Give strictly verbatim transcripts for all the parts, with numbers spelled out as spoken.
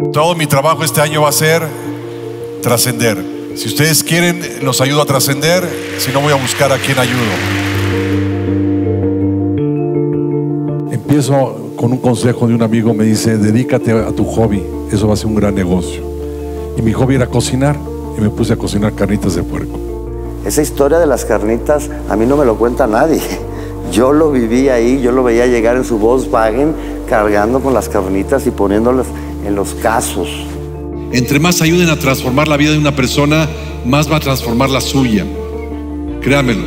Todo mi trabajo este año va a ser trascender. Si ustedes quieren, los ayudo a trascender. Si no, voy a buscar a quién ayudo. Empiezo con un consejo de un amigo. Me dice: dedícate a tu hobby, eso va a ser un gran negocio. Y mi hobby era cocinar, y me puse a cocinar carnitas de puerco. Esa historia de las carnitas a mí no me lo cuenta nadie. Yo lo viví ahí, yo lo veía llegar en su Volkswagen cargando con las carnitas y poniéndolas en los casos. Entre más ayuden a transformar la vida de una persona, más va a transformar la suya. Créanmelo.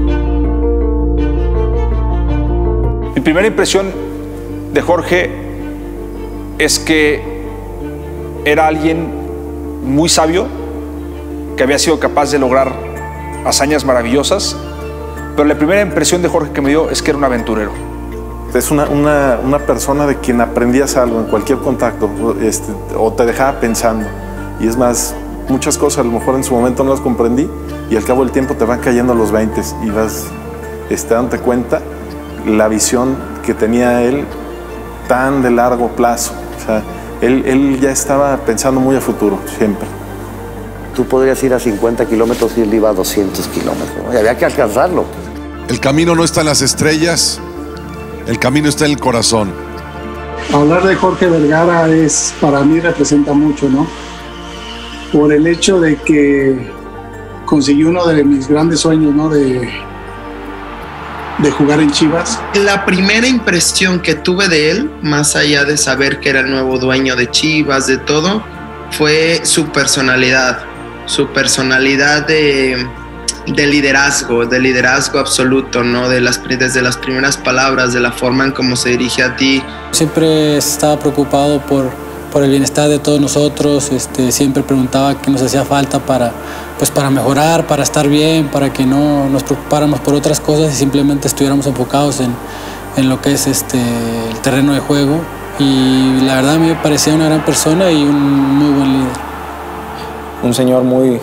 Mi primera impresión de Jorge es que era alguien muy sabio, que había sido capaz de lograr hazañas maravillosas, pero la primera impresión de Jorge que me dio es que era un aventurero. Es una, una, una persona de quien aprendías algo en cualquier contacto, este, o te dejaba pensando. Y es más, muchas cosas a lo mejor en su momento no las comprendí y al cabo del tiempo te van cayendo los veinte y vas este, dándote cuenta la visión que tenía él tan de largo plazo. O sea, él, él ya estaba pensando muy a futuro, siempre. Tú podrías ir a cincuenta kilómetros y él iba a doscientos kilómetros, ¿no? Y había que alcanzarlo. El camino no está en las estrellas, el camino está en el corazón. Hablar de Jorge Vergara es, para mí, representa mucho, ¿no? Por el hecho de que conseguí uno de mis grandes sueños, ¿no? De, de jugar en Chivas. La primera impresión que tuve de él, más allá de saber que era el nuevo dueño de Chivas, de todo, fue su personalidad. Su personalidad de... de liderazgo, de liderazgo absoluto, ¿no? De las, desde las primeras palabras, de la forma en cómo se dirige a ti. Siempre estaba preocupado por, por el bienestar de todos nosotros, este, siempre preguntaba qué nos hacía falta para, pues para mejorar, para estar bien, para que no nos preocupáramos por otras cosas y simplemente estuviéramos enfocados en, en lo que es este, el terreno de juego. Y la verdad a mí me parecía una gran persona y un muy buen líder. Un señor muy...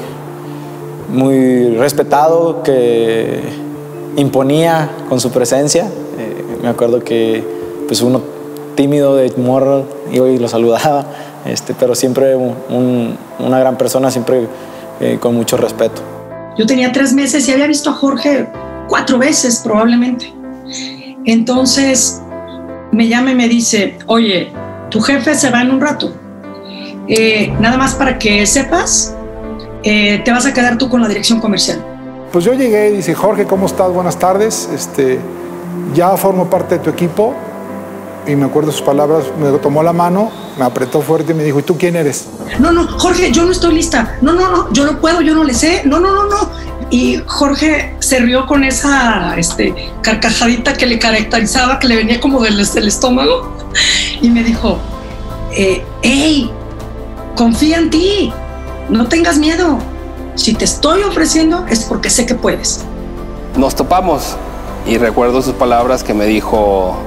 muy respetado, que imponía con su presencia. Eh, me acuerdo que pues uno tímido de morro iba y lo saludaba, este, pero siempre un, una gran persona, siempre eh, con mucho respeto. Yo tenía tres meses y había visto a Jorge cuatro veces probablemente. Entonces me llama y me dice: oye, tu jefe se va en un rato. Eh, nada más para que sepas, Eh, te vas a quedar tú con la dirección comercial. Pues yo llegué y dice: Jorge, ¿cómo estás? Buenas tardes. Este, ya formo parte de tu equipo. Y me acuerdo sus palabras, me tomó la mano, me apretó fuerte y me dijo: ¿y tú quién eres? No, no, Jorge, yo no estoy lista. No, no, no, yo no puedo, yo no le sé. No, no, no, no. Y Jorge se rió con esa este, carcajadita que le caracterizaba, que le venía como del, del estómago. Y me dijo: eh, hey, confía en ti. No tengas miedo. Si te estoy ofreciendo es porque sé que puedes. Nos topamos y recuerdo sus palabras que me dijo: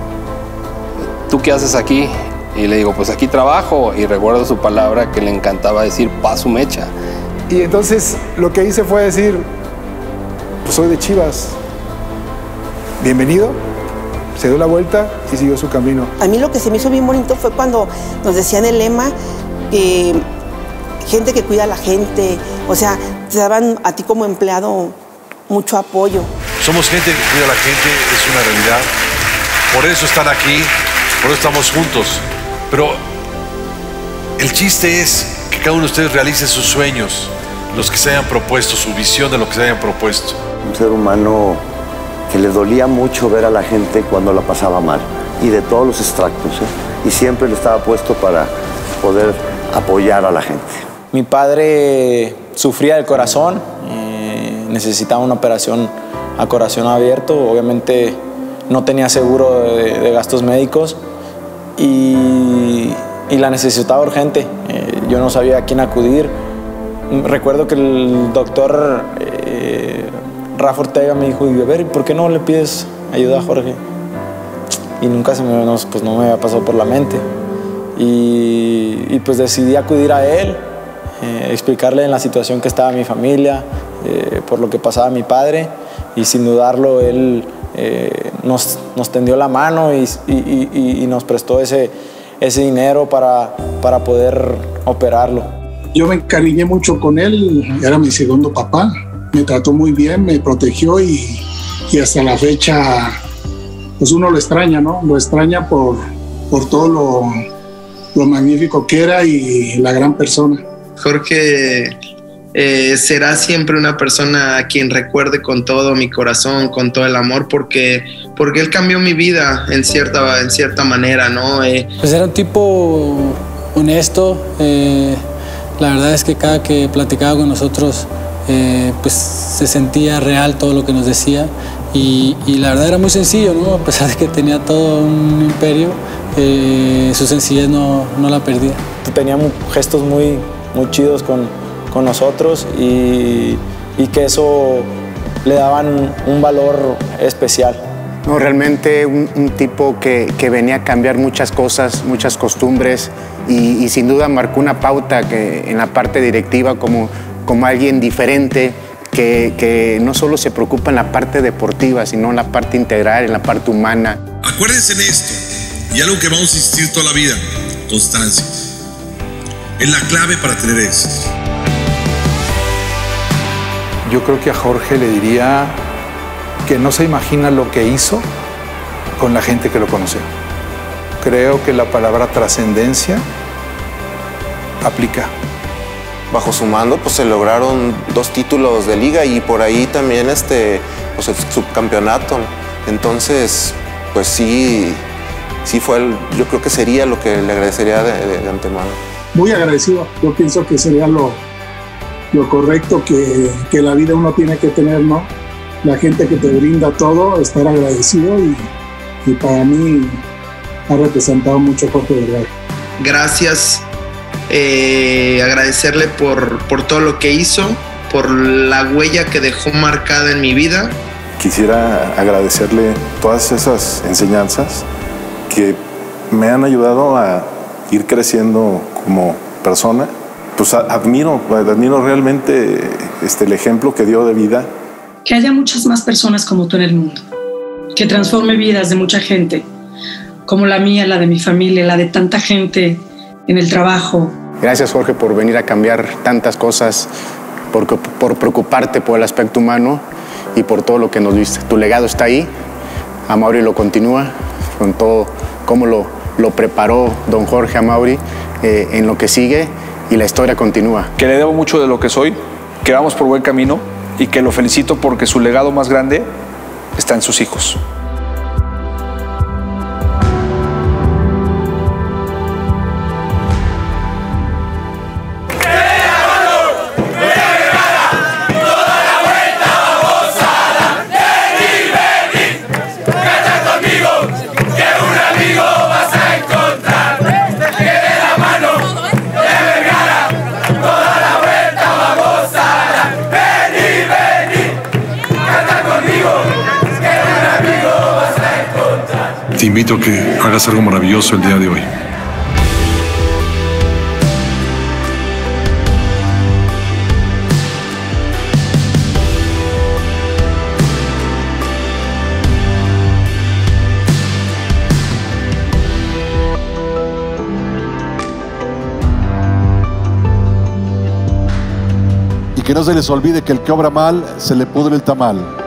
¿tú qué haces aquí? Y le digo: pues aquí trabajo. Y recuerdo su palabra que le encantaba decir: pa' su mecha. Y entonces lo que hice fue decir: pues soy de Chivas. Bienvenido. Se dio la vuelta y siguió su camino. A mí lo que se me hizo bien bonito fue cuando nos decían el lema que gente que cuida a la gente, o sea, te daban a ti como empleado mucho apoyo. Somos gente que cuida a la gente, es una realidad. Por eso están aquí, por eso estamos juntos. Pero el chiste es que cada uno de ustedes realice sus sueños, los que se hayan propuesto, su visión de lo que se hayan propuesto. Un ser humano que le dolía mucho ver a la gente cuando la pasaba mal, y de todos los extractos, ¿eh? Y siempre le estaba puesto para poder apoyar a la gente. Mi padre sufría del corazón, eh, necesitaba una operación a corazón abierto, obviamente no tenía seguro de, de gastos médicos y, y la necesitaba urgente. Eh, yo no sabía a quién acudir. Recuerdo que el doctor eh, Rafa Ortega me dijo: a ver, ¿por qué no le pides ayuda a Jorge? Y nunca se me, no, pues no me había pasado por la mente. Y, y pues decidí acudir a él. Eh, explicarle en la situación que estaba mi familia, eh, por lo que pasaba mi padre, y sin dudarlo él eh, nos, nos tendió la mano y, y, y, y nos prestó ese, ese dinero para, para poder operarlo. Yo me encariñé mucho con él, era mi segundo papá, me trató muy bien, me protegió y, y hasta la fecha pues uno lo extraña, ¿no? Lo extraña por, por todo lo, lo magnífico que era y la gran persona. Jorge eh, será siempre una persona a quien recuerde con todo mi corazón, con todo el amor, porque, porque él cambió mi vida en cierta, en cierta manera, ¿no? Eh, pues era un tipo honesto, eh, la verdad es que cada que platicaba con nosotros eh, pues se sentía real todo lo que nos decía y, y la verdad era muy sencillo, ¿no? A pesar de que tenía todo un imperio, eh, su sencillez no, no la perdía. Tenía gestos muy, muy chidos con, con nosotros y, y que eso le daban un valor especial. No, realmente un, un tipo que, que venía a cambiar muchas cosas, muchas costumbres y, y sin duda marcó una pauta que en la parte directiva como, como alguien diferente que, que no solo se preocupa en la parte deportiva, sino en la parte integral, en la parte humana. Acuérdense de esto, y algo que vamos a insistir toda la vida, constancia. Es la clave para tener éxito. Yo creo que a Jorge le diría que no se imagina lo que hizo con la gente que lo conoció. Creo que la palabra trascendencia aplica. Bajo su mando pues se lograron dos títulos de liga y por ahí también este, pues, el subcampeonato. Entonces, pues sí, sí fue, el, yo creo que sería lo que le agradecería de, de, de antemano. Muy agradecido, yo pienso que sería lo, lo correcto que, que la vida uno tiene que tener, ¿no? La gente que te brinda todo, estar agradecido y, y para mí ha representado mucho Jorge Vergara. Gracias, eh, agradecerle por, por todo lo que hizo, por la huella que dejó marcada en mi vida. Quisiera agradecerle todas esas enseñanzas que me han ayudado a ir creciendo como persona. Pues admiro, admiro realmente este, el ejemplo que dio de vida. Que haya muchas más personas como tú en el mundo, que transforme vidas de mucha gente, como la mía, la de mi familia, la de tanta gente en el trabajo. Gracias, Jorge, por venir a cambiar tantas cosas, por, por preocuparte por el aspecto humano y por todo lo que nos diste. Tu legado está ahí, Amaury lo continúa, con todo cómo lo, lo preparó don Jorge Amaury eh, en lo que sigue y la historia continúa. Que le debo mucho de lo que soy, que vamos por buen camino y que lo felicito porque su legado más grande está en sus hijos. Te invito a que hagas algo maravilloso el día de hoy. Y que no se les olvide que el que obra mal, se le pudre el tamal.